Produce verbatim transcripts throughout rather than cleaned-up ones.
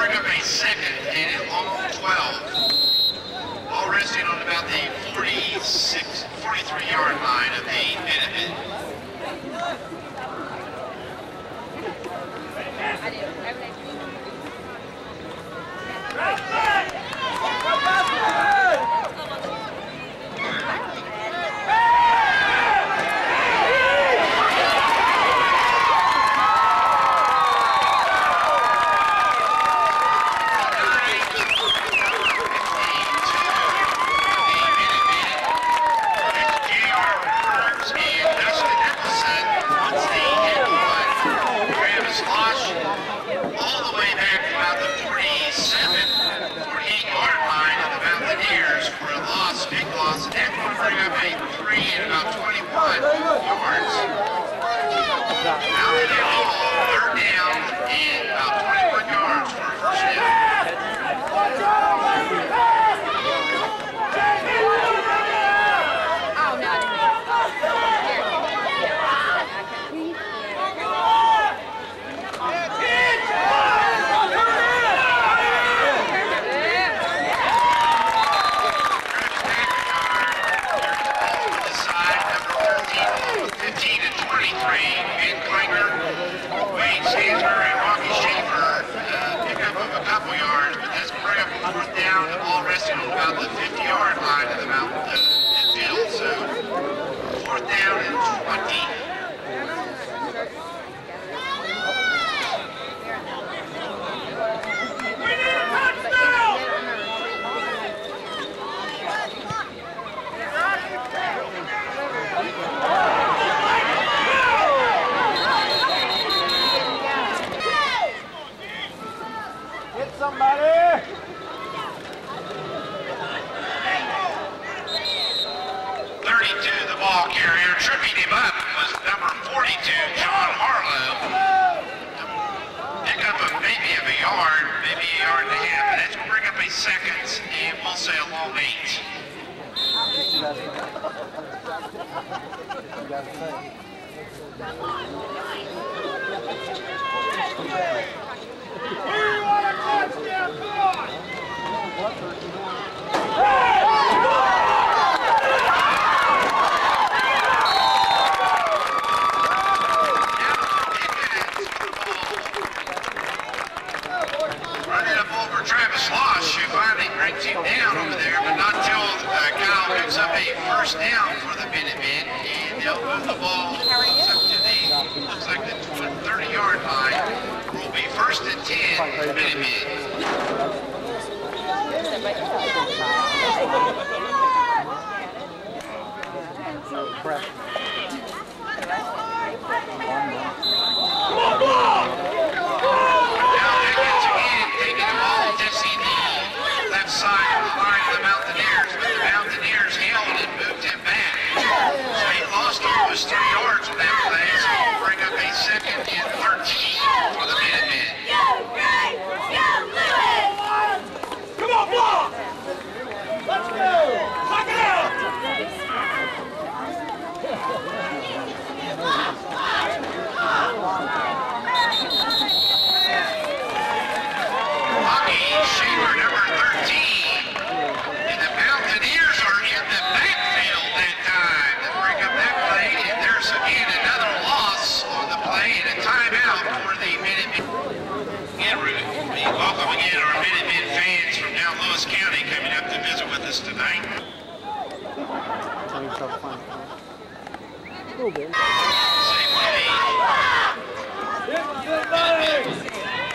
bring up a second and a long twelve. All resting on about the forty-six, forty-three yard line of the Minutemen. Seconds, and we'll say a long eight. We want a touchdown, come on! Running up over Travis Losh, who finally brings him down over there, but not until uh, Kyle picks up a first down for the Minutemen, and they'll move the ball close up to the, looks like the thirty yard line. Will be first and ten, Minutemen. Side of the line of the Mountaineers, but the Mountaineers held and moved him back. So he lost almost three yards with that play, so he'll bring up a second and thirteen for the Minutemen. Come on, block! Let's go! Knock it out! Hockey Shaver, number thirteen. And the Mountaineers are in the backfield that time to bring up that play. And there's again another loss on the play and a timeout for the Minutemen. Again, we welcome again our Minutemen fans from down Lewis County coming up to visit with us tonight. Same way. Minutemen.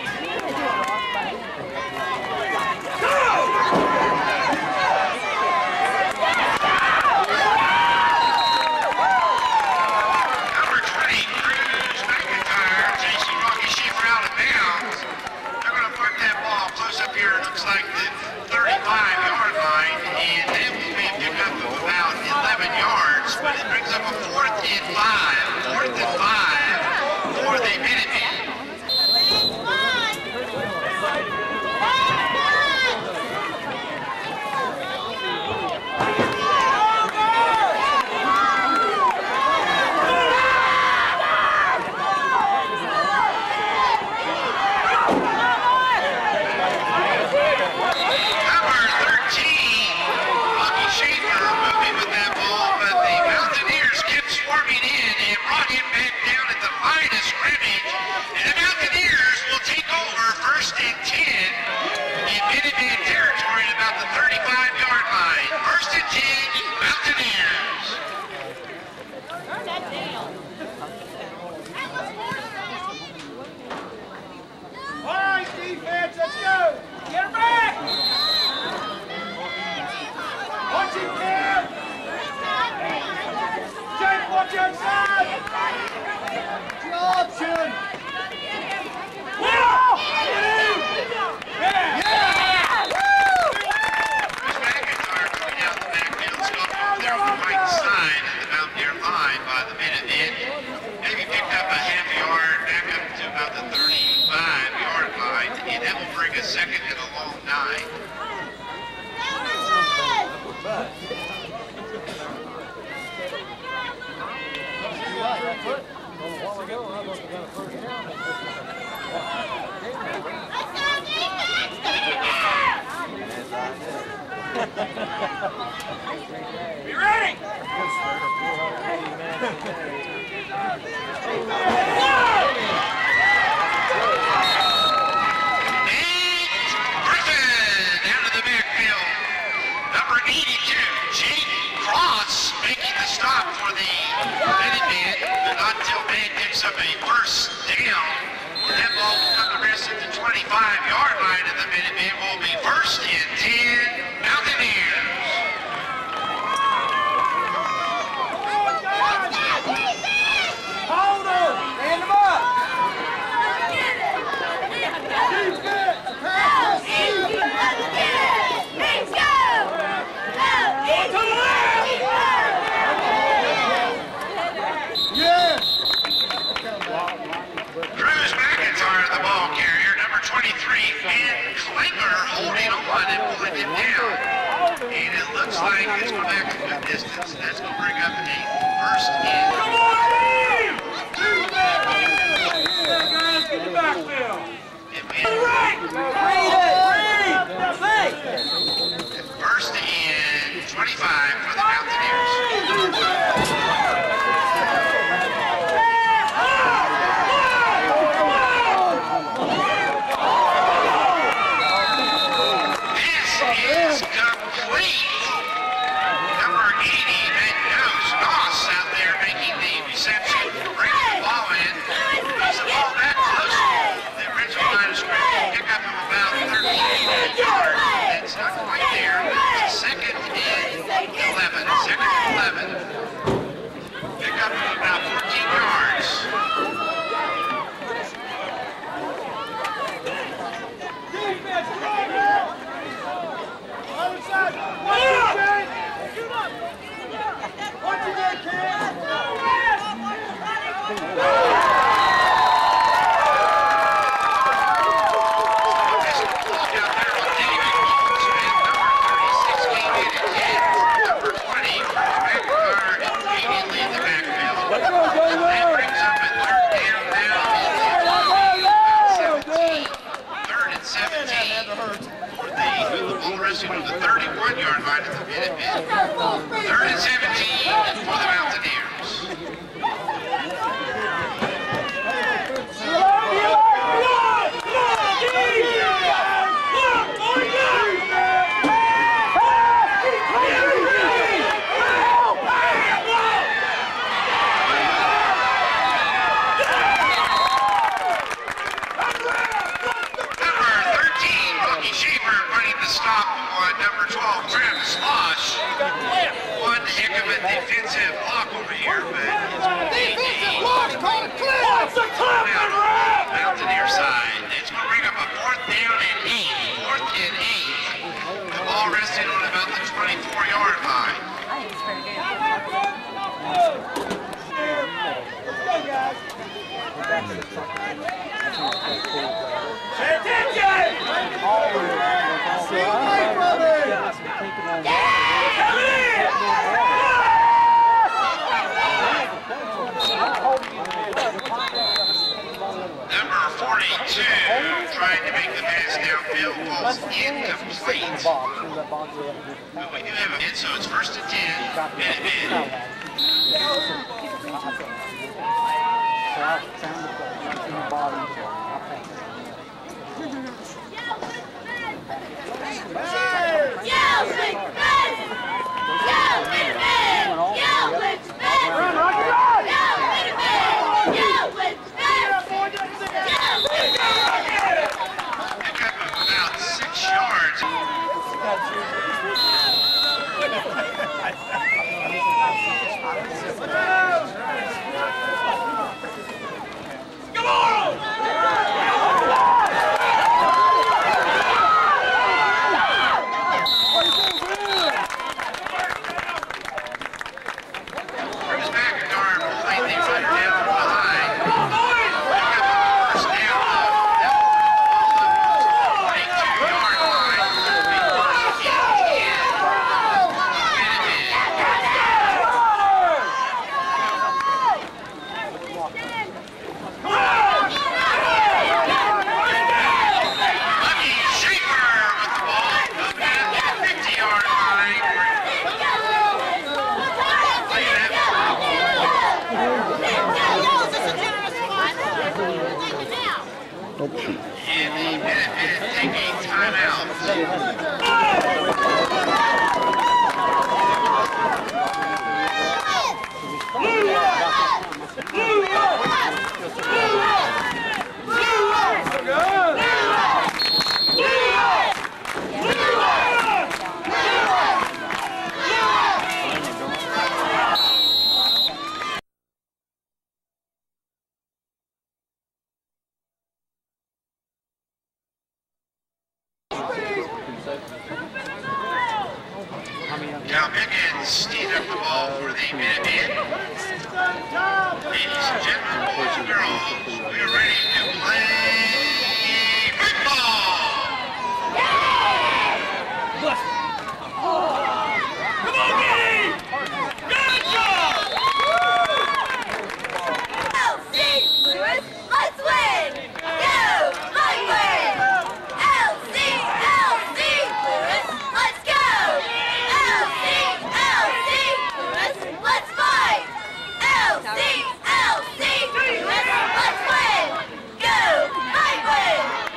Like the thirty-five yard line, and that will be a pickup of about eleven yards, but it brings up a fourth and five, fourth and five for the Minutemen. scoring a second and a long nine. Be ready! Stop for the Minuteman until man picks up a first down. That ball will come to rest at the twenty-five yard line, and the Minuteman will be first and ten Mountaineers. Hold on! Stand them up! Let's go! To the left! Cruz McIntyre, the ball carrier, number twenty-three, Ben Klinger holding on and pulling him down. And it looks like it's going back a good distance. That's going to bring up a first and... Come on, team! Yeah, guys, get the backfield. To the right! First and twenty-five for the Mountaineers. On the thirty-one yard line of the Minutemen. Third and seventeen for the Mountaineers. Stop on number twelve, Travis Losh. One heck of a defensive block over here, but it's going to be a Mountaineer side. It's going to bring up a fourth down and eight. Fourth and eight. The ball resting on about the twenty-four yard line. Pay attention! Number forty-two, trying to make the pass downfield, falls incomplete. But we do have a hit, so it's first and ten. Minutemen. About six yards. Come on! Now Pickens teed up the ball for the Minutemen. Ladies and gentlemen, boys and girls, we are ready to play football. Come on, Giddy! Good job! L C Lewis, let's win! Go, Highway! L C, L C Lewis, let's go! L C, L C Lewis, let's fight! L C, L C Lewis, let's win! Go, Highway!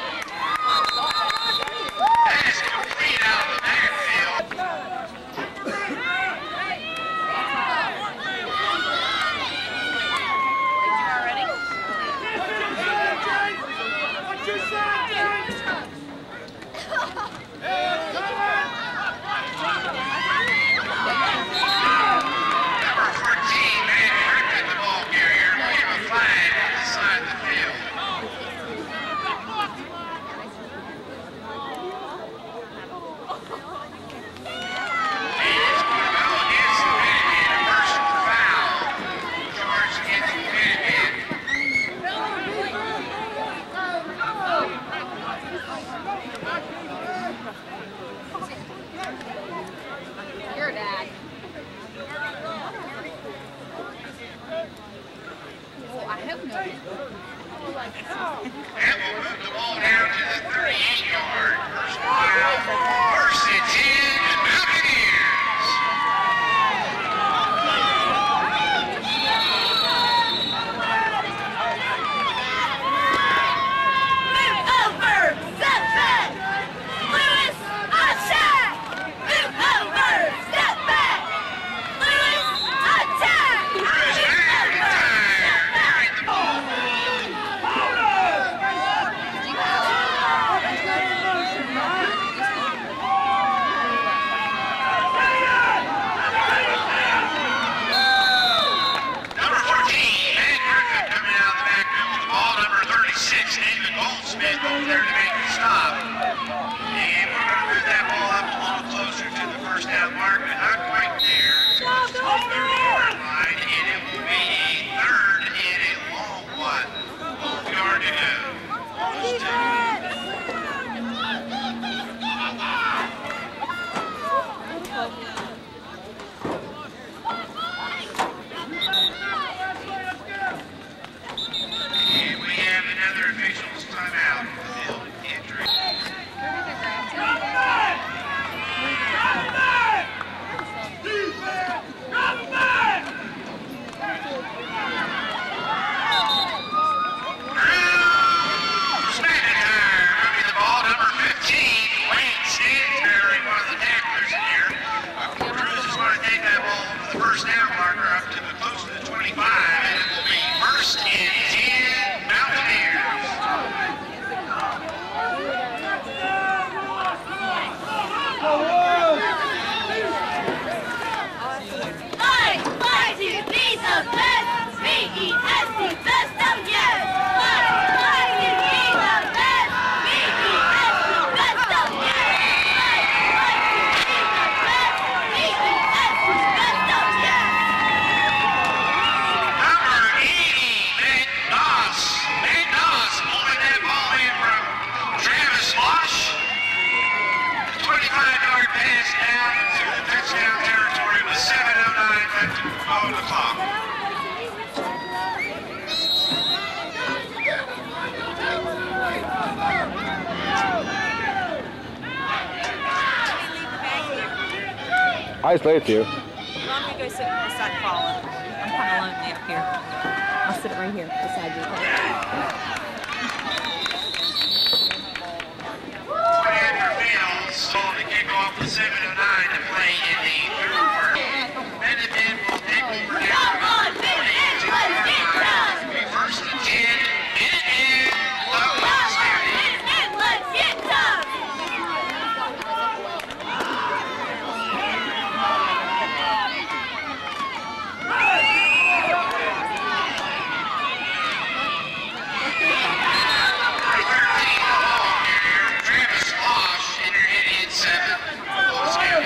That is complete out of the backfield. What's your side, James? Number fourteen, Matt Griffin, the ball carrier, wave a flag on the side of the field. And it's going to go against the Minutemen, a personal foul. Charged against the Minutemen. Your dad. Oh, I hope not. And we'll move the ball down to the thirty-eight yard. Personal foul. First and ten, Mountaineers. Move over! Step back! Lewis, attack! Move over! Step back! Lewis, attack! Bruce Move over! Step McIntyre back! carried the ball. Number fourteen, Matt Griffin coming out of the backfield with the ball. Number thirty-six, David Goldsmith over there to make the stop. And we're going to move that ball up a little closer to the first down mark, but not quite there. It's to the thirty yard line, and it will be a third and a long one. One yard to go. Those two. And we have another official's timeout. Field injury. Bruce McIntyre moving the ball. Number fifteen, Wayne Stansberry, one of the tacklers in here. Cruz is going to take that ball to the first down marker up to the close to the twenty-five, and it will be first and ten Mountaineers. Fight, fight to be the best! B E S T, best of yes! Fight, fight to be the best! B E S T, best of yes! Fight, fight to be the best! B E S T, best of yes! Number eighty, Matt Doss. Matt Doss pulling that ball in from Travis Losh. The twenty-five yard pass down to the touchdown territory with seven oh nine left to go on the clock. I just played it to you. Let me go sit beside Paula. I'm kind of lonely up here. I'll sit right here beside you. Point after Mills. seven oh nine to play in the third quarter. Minutemen will take over now. Come on, Minutemen, let's get done. First and ten, Minutemen, low Come on, Minutemen, let's get done. Travis Losh in your Indian seven. Full scale.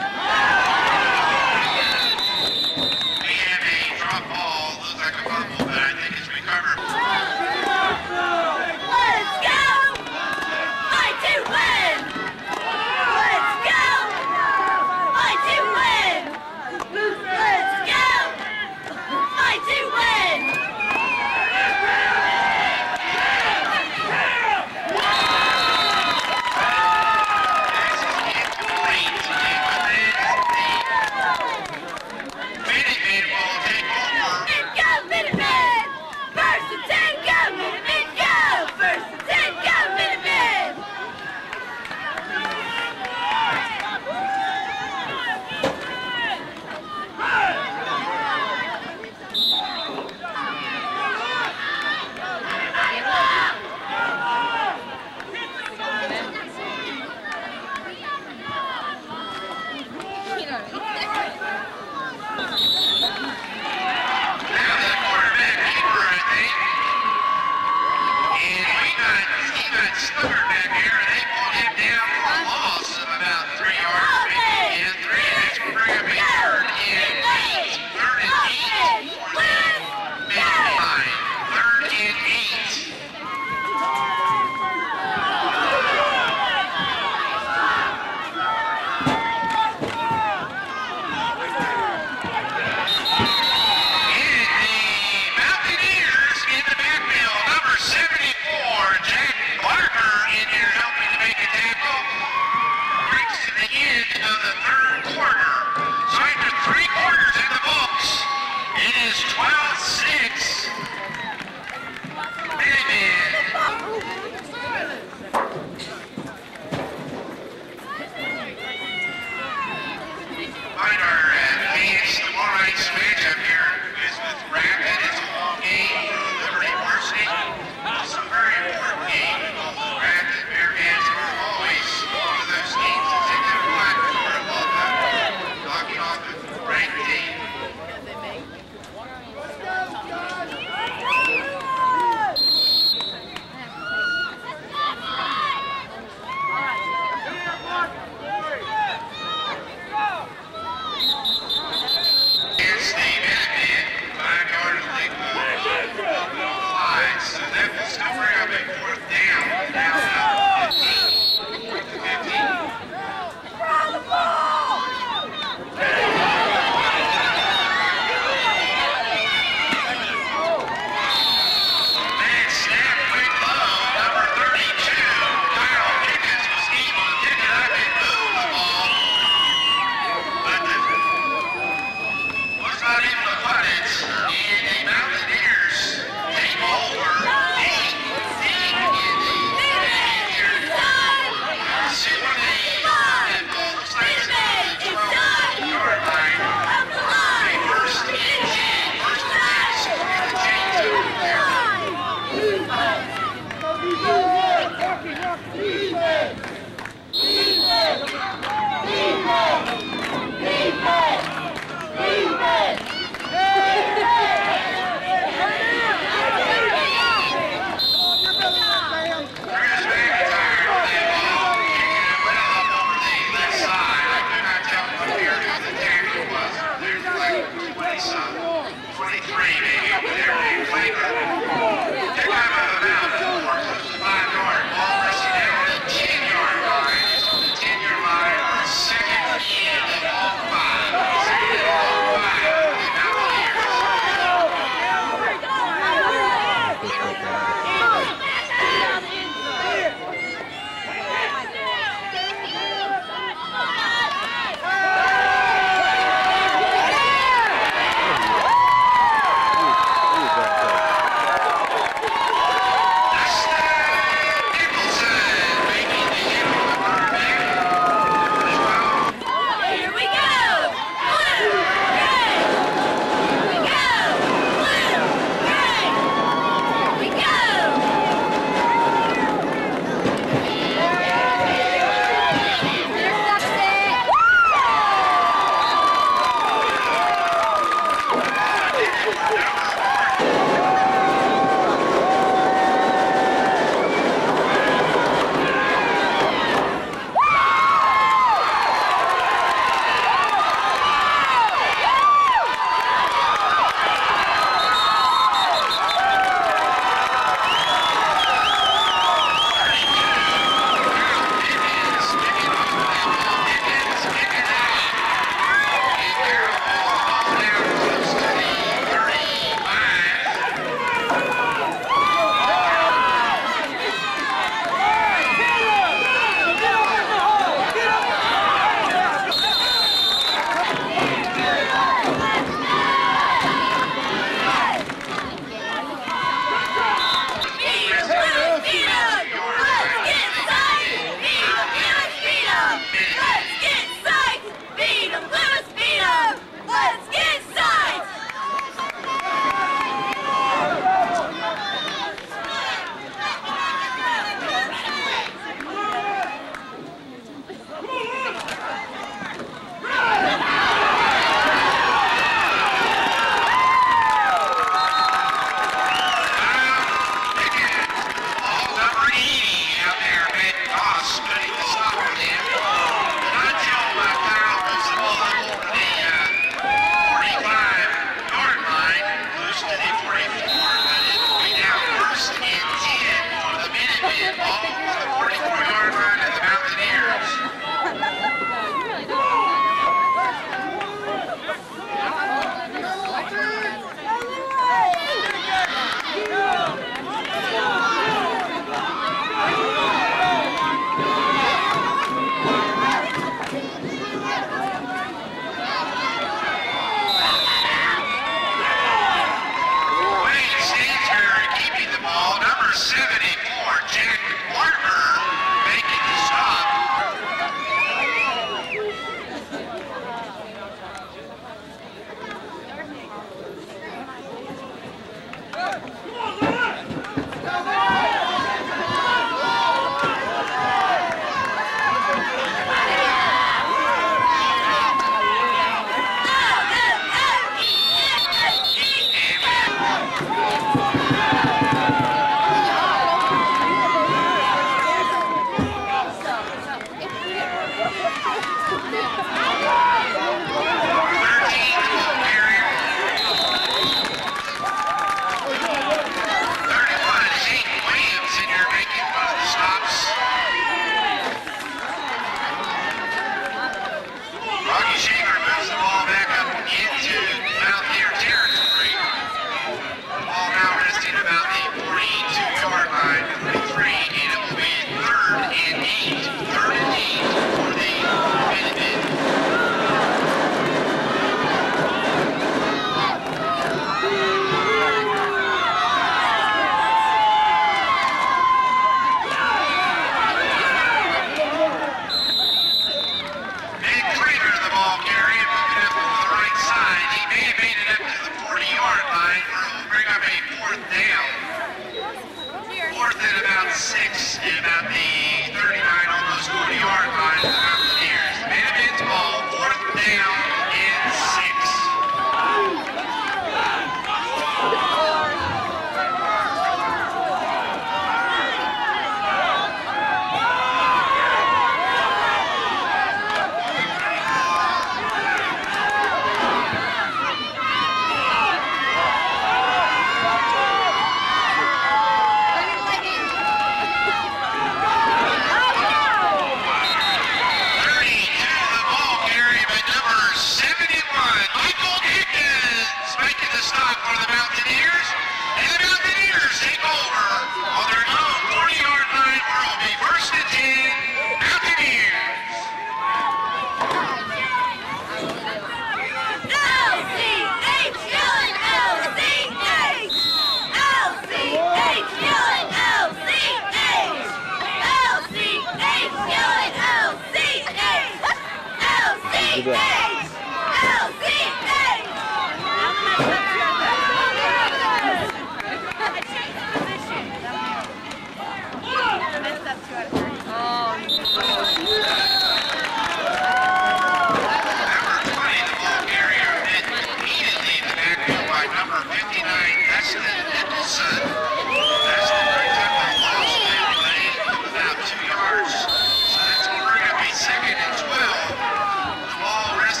Second and twelve. The ball rests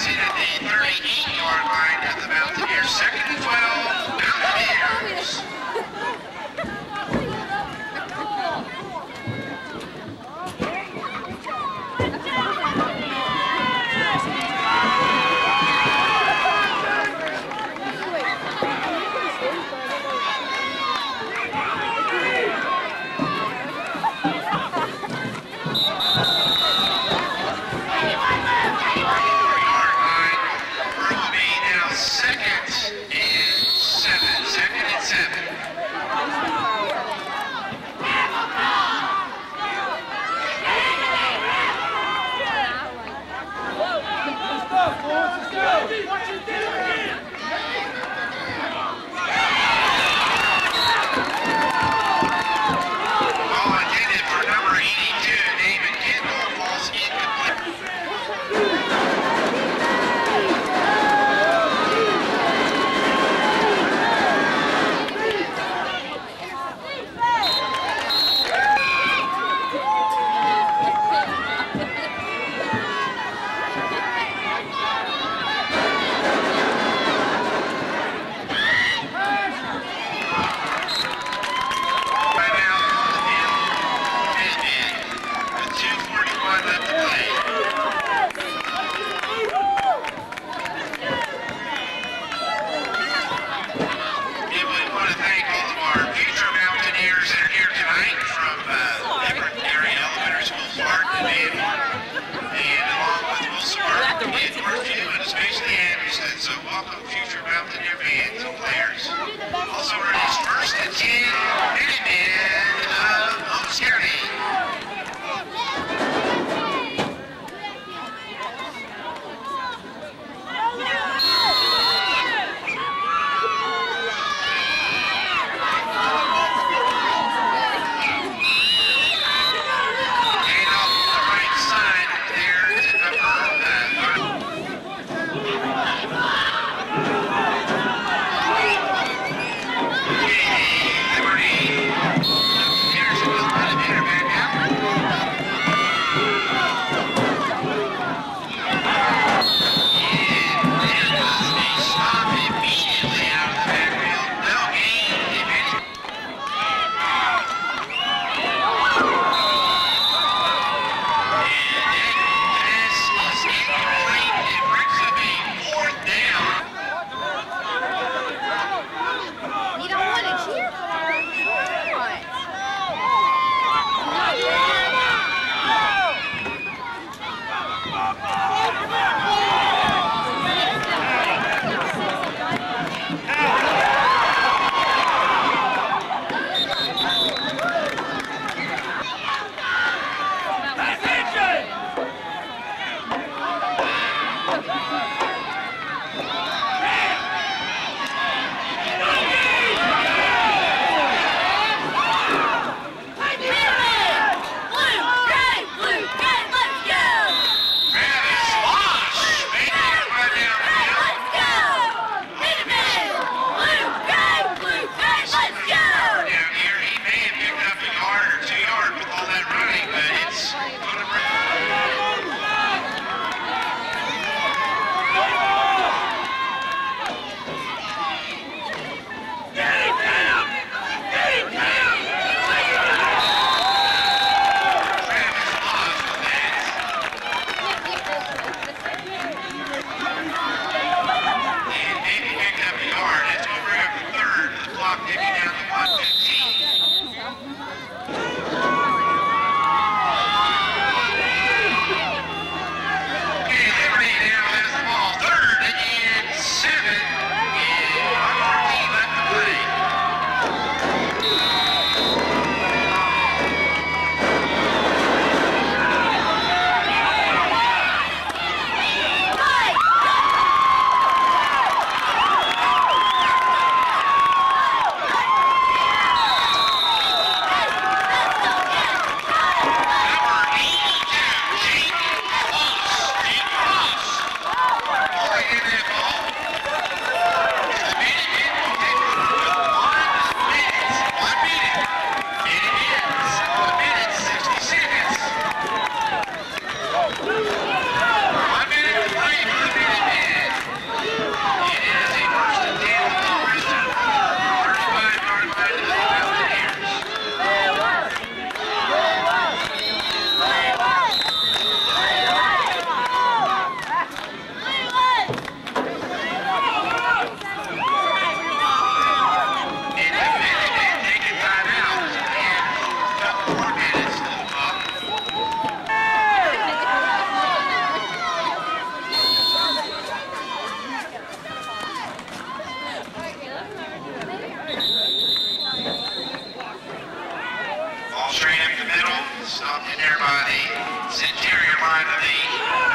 Stopped in there by the interior line of the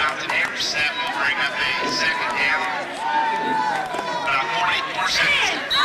Mountaineers. That will bring up a second down. About forty-four seconds.